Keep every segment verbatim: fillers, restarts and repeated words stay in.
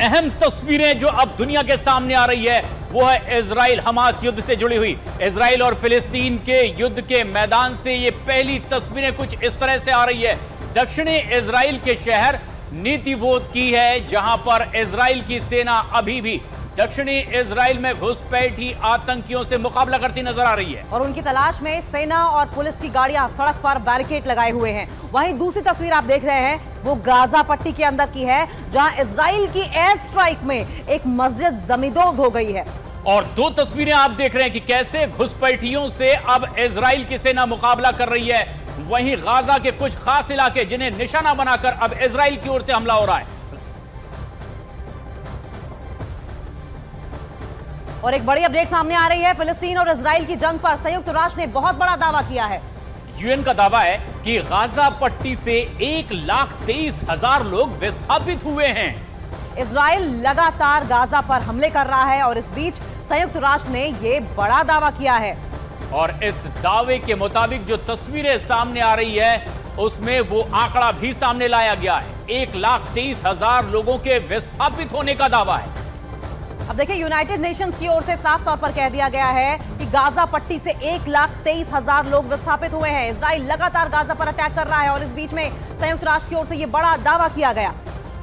अहम तस्वीरें जो अब दुनिया के सामने आ रही है वो है इजराइल हमास युद्ध से जुड़ी हुई। इजराइल और फिलिस्तीन के युद्ध के मैदान से ये पहली तस्वीरें कुछ इस तरह से आ रही है। दक्षिणी इजराइल के शहर नीतिवोद की है, जहां पर इजराइल की सेना अभी भी दक्षिणी इजराइल में घुसपैठी आतंकियों से मुकाबला करती नजर आ रही है और उनकी तलाश में सेना और पुलिस की गाड़ियां सड़क पर बैरिकेड लगाए हुए हैं। वहीं दूसरी तस्वीर आप देख रहे हैं वो गाजा पट्टी के अंदर की है, जहां इजराइल की एयर स्ट्राइक में एक मस्जिद जमींदोज हो गई है। और दो तस्वीरें आप देख रहे हैं कि कैसे घुसपैठियों से अब इजराइल की सेना मुकाबला कर रही है। वहीं गाजा के कुछ खास इलाके जिन्हें निशाना बनाकर अब इजराइल की ओर से हमला हो रहा है। और एक बड़ी अपडेट सामने आ रही है, फिलिस्तीन और इजराइल की जंग पर संयुक्त राष्ट्र ने बहुत बड़ा दावा किया है। यूएन का दावा है कि गाजा पट्टी से एक लाख तेईस हजार लोग विस्थापित हुए हैं। इजराइल लगातार गाजा पर हमले कर रहा है और इस बीच संयुक्त राष्ट्र ने यह बड़ा दावा किया है। और इस दावे के मुताबिक जो तस्वीरें सामने आ रही है उसमें वो आंकड़ा भी सामने लाया गया है। एक लाख तेईस हजार लोगों के विस्थापित होने का दावा है। अब देखिए, यूनाइटेड नेशंस की ओर से साफ तौर पर कह दिया गया है कि गाजा पट्टी से एक लाख तेईस हजार लोग विस्थापित हुए हैं। इजराइल लगातार गाजा पर अटैक कर रहा है और इस बीच में संयुक्त राष्ट्र की ओर से यह बड़ा दावा किया गया।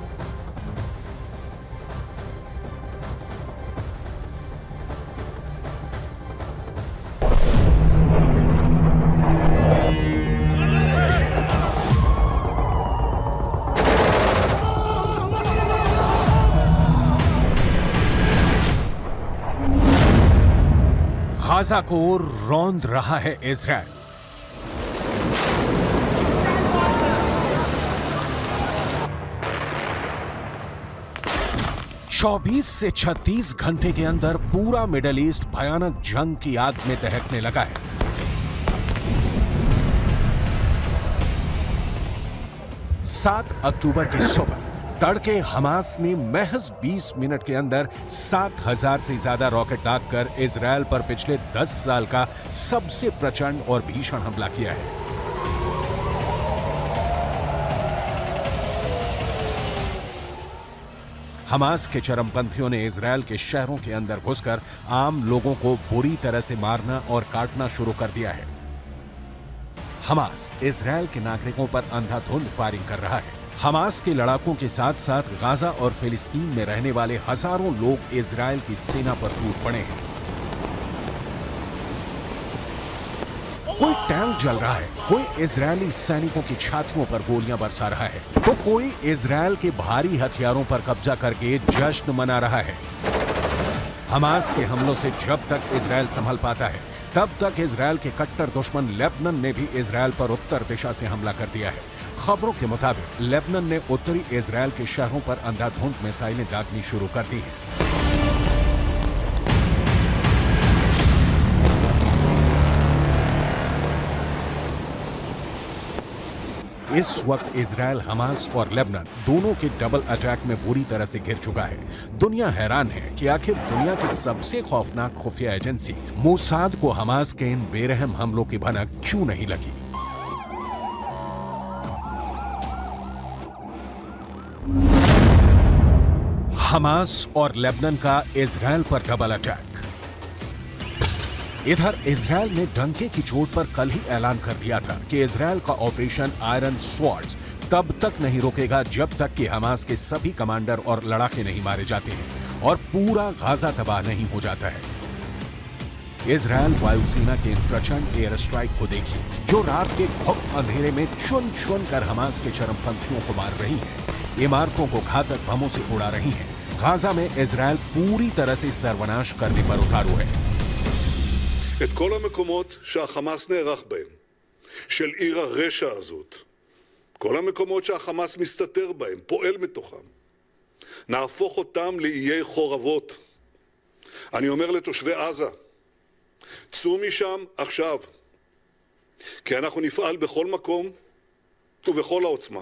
गाजा को रौंद रहा है इजराइल। चौबीस से छत्तीस घंटे के अंदर पूरा मिडिल ईस्ट भयानक जंग की आग में दहकने लगा है। सात अक्टूबर की सुबह तड़के हमास ने महज बीस मिनट के अंदर सात हजार से ज्यादा रॉकेट दागकर इजराइल पर पिछले दस साल का सबसे प्रचंड और भीषण हमला किया है। हमास के चरमपंथियों ने इजराइल के शहरों के अंदर घुसकर आम लोगों को बुरी तरह से मारना और काटना शुरू कर दिया है। हमास इजराइल के नागरिकों पर अंधाधुंध फायरिंग कर रहा है। हमास के लड़ाकों के साथ साथ गाजा और फिलिस्तीन में रहने वाले हजारों लोग इजराइल की सेना पर टूट पड़े हैं। कोई टैंक जल रहा है, कोई इजरायली सैनिकों की छातियों पर गोलियां बरसा रहा है, तो कोई इजराइल के भारी हथियारों पर कब्जा करके जश्न मना रहा है। हमास के हमलों से जब तक इजराइल संभल पाता है तब तक इजराइल के कट्टर दुश्मन लेबनान ने भी इजराइल पर उत्तर दिशा से हमला कर दिया है। खबरों के मुताबिक लेबनान ने उत्तरी इजराइल के शहरों पर अंधाधुंध मिसाइलें दागनी शुरू कर दी हैं। इस वक्त इजराइल हमास और लेबनान दोनों के डबल अटैक में बुरी तरह से घिर चुका है। दुनिया हैरान है कि आखिर दुनिया की सबसे खौफनाक खुफिया एजेंसी मोसाद को हमास के इन बेरहम हमलों की भनक क्यों नहीं लगी। हमास और लेबनान का इजराइल पर डबल अटैक। इधर इजराइल ने डंके की चोट पर कल ही ऐलान कर दिया था कि इजराइल का ऑपरेशन आयरन स्वॉर्ड्स तब तक नहीं रुकेगा जब तक कि हमास के सभी कमांडर और लड़ाके नहीं मारे जाते हैं और पूरा गाजा तबाह नहीं हो जाता है। इजराइल वायुसेना के इन प्रचंड एयर स्ट्राइक को देखिए, जो रात के घुप अंधेरे में चुन चुन कर हमास के चरमपंथियों को मार रही है, इमारतों को घातक बमों से उड़ा रही है। गाजा में इजराइल पूरी तरह से सर्वनाश करने पर उतारू है। את כל המקומות שהחמאס נערך בהם, של עיר הרשע הזאת, כל המקומות שהחמאס מסתתר בהם, פועל מתוכם, נהפוך אותם לאיי חורבות. אני אומר לתושבי עזה, צאו משם עכשיו, כי אנחנו נפעל בכל מקום ובכל העוצמה.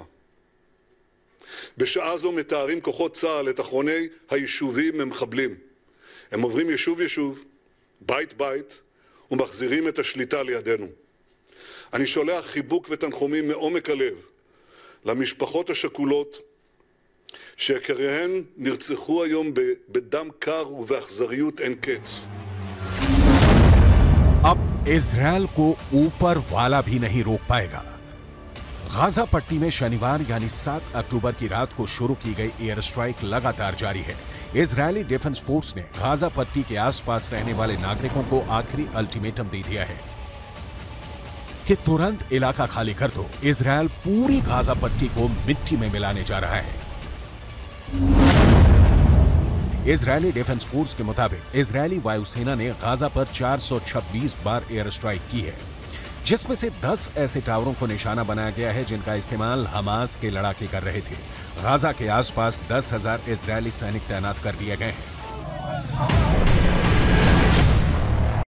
בשעה זו מתארים כוחות צה"ל את אחרוני היישובים ממחבלים. הם עוברים יישוב יישוב, בית בית, ומחזירים את השליטה לידינו. אני שולח חיבוק ותנחומים מעומק הלב למשפחות השכולות שיקיריהן נרצחו היום בדם קר ובאכזריות אין קץ. अब इजरायल को ऊपर वाला भी नहीं रोक पाएगा। गाजा पट्टी में शनिवार यानी सात अक्टूबर की रात को शुरू की गई एयर स्ट्राइक लगातार जारी है। इजरायली डिफेंस फोर्स ने गाजा पट्टी के आसपास रहने वाले नागरिकों को आखिरी अल्टीमेटम दे दिया है कि तुरंत इलाका खाली कर दो। इजरायल पूरी गाजा पट्टी को मिट्टी में मिलाने जा रहा है। इजरायली डिफेंस फोर्स के मुताबिक इजरायली वायुसेना ने गाजा पर चार सौ छब्बीस बार एयर स्ट्राइक की है, जिसमें से दस ऐसे टावरों को निशाना बनाया गया है जिनका इस्तेमाल हमास के लड़ाके कर रहे थे। गाजा के आसपास दस हजार इजरायली सैनिक तैनात कर दिए गए हैं।